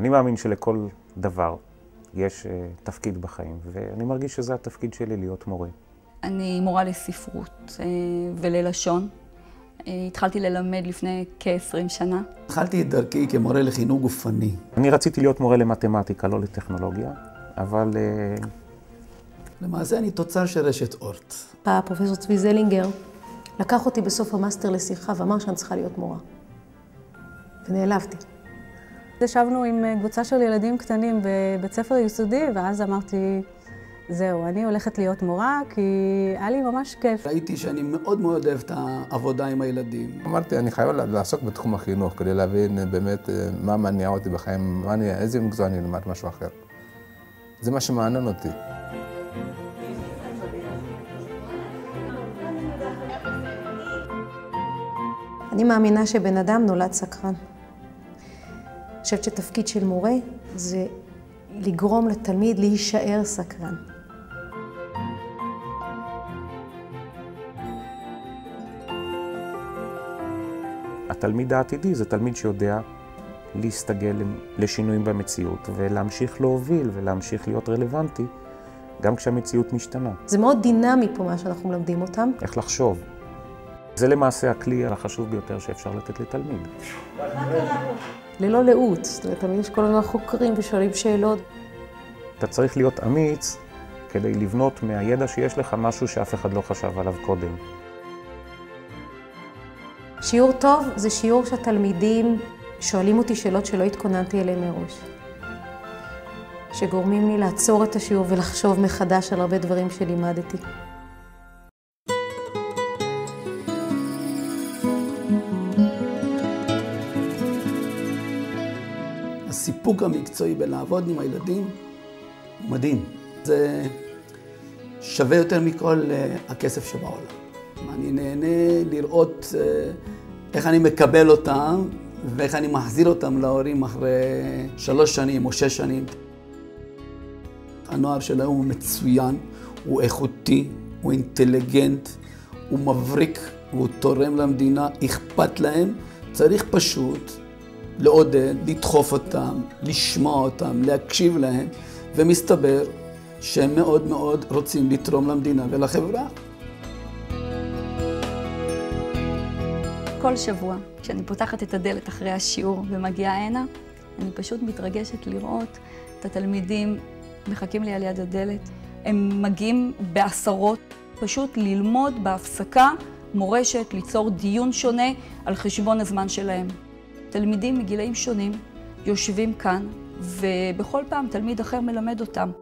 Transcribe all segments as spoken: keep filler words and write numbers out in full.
אני מאמין שלכל דבר יש uh, תפקיד בחיים, ואני מרגיש שזה התפקיד שלי להיות מורה. אני מורה לספרות uh, וללשון. Uh, התחלתי ללמד לפני כ-עשרים שנה. התחלתי את דרכי כמורה לחינוך גופני. אני רציתי להיות מורה למתמטיקה, לא לטכנולוגיה, אבל... Uh... למעשה אני תוצר של רשת אורט. הפרופסור צבי זלינגר לקח אותי בסוף המאסטר לשיחה ואמר שאני צריכה להיות מורה. ונעלבתי. ישבנו עם קבוצה של ילדים קטנים בבית ספר יסודי, ואז אמרתי, זהו, אני הולכת להיות מורה, כי היה לי ממש כיף. ראיתי שאני מאוד מאוד אוהב את העבודה עם הילדים. אמרתי, אני חייב לעסוק בתחום החינוך, כדי להבין באמת מה מניע אותי בחיים, מה אני, איזה מקצוע אני אלמד משהו אחר. זה מה שמעניין אותי. אני מאמינה שבן אדם נולד סקרן. אני חושבת שתפקיד של מורה זה לגרום לתלמיד להישאר סקרן. התלמיד העתידי זה תלמיד שיודע להסתגל לשינויים במציאות ולהמשיך להוביל ולהמשיך להיות רלוונטי גם כשהמציאות משתנה. זה מאוד דינמי פה מה שאנחנו מלמדים אותם. איך לחשוב. זה למעשה הכלי החשוב ביותר שאפשר לתת לתלמיד. ללא לאות, זאת אומרת, תמיד יש כל הזמן חוקרים ושואלים שאלות. אתה צריך להיות אמיץ כדי לבנות מהידע שיש לך משהו שאף אחד לא חשב עליו קודם. שיעור טוב זה שיעור שהתלמידים שואלים אותי שאלות שלא התכוננתי אליהם מראש. שגורמים לי לעצור את השיעור ולחשוב מחדש על הרבה דברים שלימדתי. הסיפוק המקצועי בלעבוד עם הילדים הוא מדהים. זה שווה יותר מכל הכסף שבעולם. אני נהנה לראות איך אני מקבל אותם ואיך אני מחזיר אותם להורים אחרי שלוש שנים או שש שנים. הנוער של היום הוא מצוין, הוא איכותי, הוא אינטליגנט, הוא מבריק, הוא תורם למדינה, אכפת להם. צריך פשוט לעודד, לדחוף אותם, לשמוע אותם, להקשיב להם, ומסתבר שהם מאוד מאוד רוצים לתרום למדינה ולחברה. כל שבוע, כשאני פותחת את הדלת אחרי השיעור ומגיעה הנה, אני פשוט מתרגשת לראות את התלמידים מחכים לי על יד הדלת. הם מגיעים בעשרות, פשוט ללמוד בהפסקה מורשת, ליצור דיון שונה על חשבון הזמן שלהם. תלמידים מגילאים שונים יושבים כאן, ובכל פעם תלמיד אחר מלמד אותם.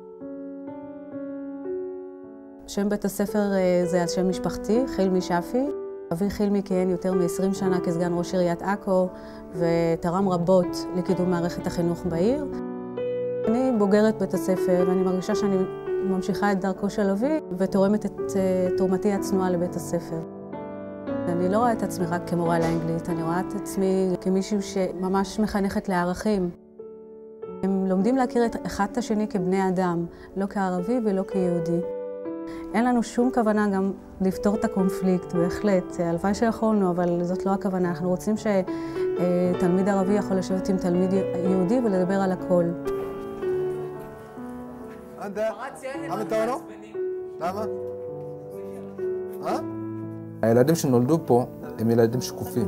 שם בית הספר זה על שם משפחתי, חילמי שפי. אבי חילמי כיהן יותר מ-עשרים שנה כסגן ראש עיריית עכו, ותרם רבות לקידום מערכת החינוך בעיר. אני בוגרת בית הספר, ואני מרגישה שאני ממשיכה את דרכו של אבי, ותורמת את תרומתי הצנועה לבית הספר. אני לא רואה את עצמי רק כמורה לאנגלית, אני רואה את עצמי כמישהו שממש מחנכת לערכים. הם לומדים להכיר את אחד את השני כבני אדם, לא כערבי ולא כיהודי. אין לנו שום כוונה גם לפתור את הקונפליקט, בהחלט. הלוואי שיכולנו, אבל זאת לא הכוונה. אנחנו רוצים שתלמיד ערבי יכול לשבת עם תלמיד יהודי ולדבר על הכל. למה? אה? הילדים שנולדו פה הם ילדים שקופים.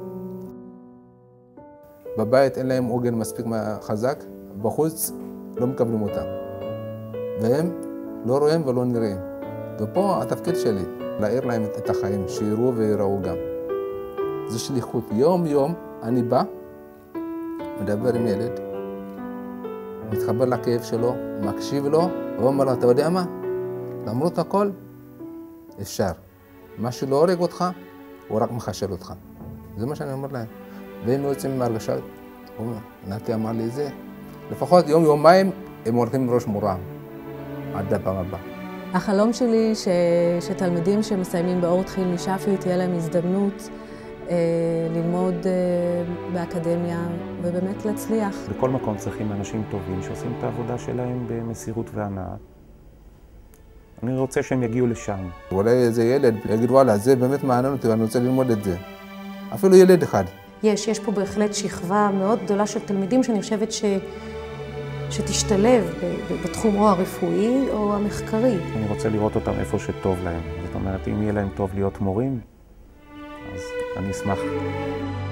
בבית אין להם עוגן מספיק חזק, בחוץ לא מקבלים אותם. והם לא רואים ולא נראים. ופה התפקיד שלי, להאיר להם את החיים, שיראו ויראו גם. זו שליחות. יום יום אני בא, מדבר עם ילד, מתחבר לכאב שלו, מקשיב לו, ואומר לו, אתה יודע מה? למרות הכל, אפשר. מה שלא הורג אותך, הוא רק מחשל אותך. זה מה שאני אומר להם. והם יוצאים עם הרגשה, נתי אמר לי זה, לפחות יום יומיים הם הולכים ראש מורם, עד הפעם הבאה. החלום שלי ש... שתלמידים שמסיימים באורט חילמי שפי תהיה להם הזדמנות אה, ללמוד אה, באקדמיה ובאמת להצליח. בכל מקום צריכים אנשים טובים שעושים את העבודה שלהם במסירות והנאה. אני רוצה שהם יגיעו לשם. אולי איזה ילד יגיד, וואלה, זה באמת מעניין אותי ואני רוצה ללמוד את זה. אפילו ילד אחד. יש, יש פה בהחלט שכבה מאוד גדולה של תלמידים שאני חושבת ש... שתשתלב בתחום או הרפואי או המחקרי. אני רוצה לראות אותם איפה שטוב להם. זאת אומרת, אם יהיה להם טוב להיות מורים, אז אני אשמח.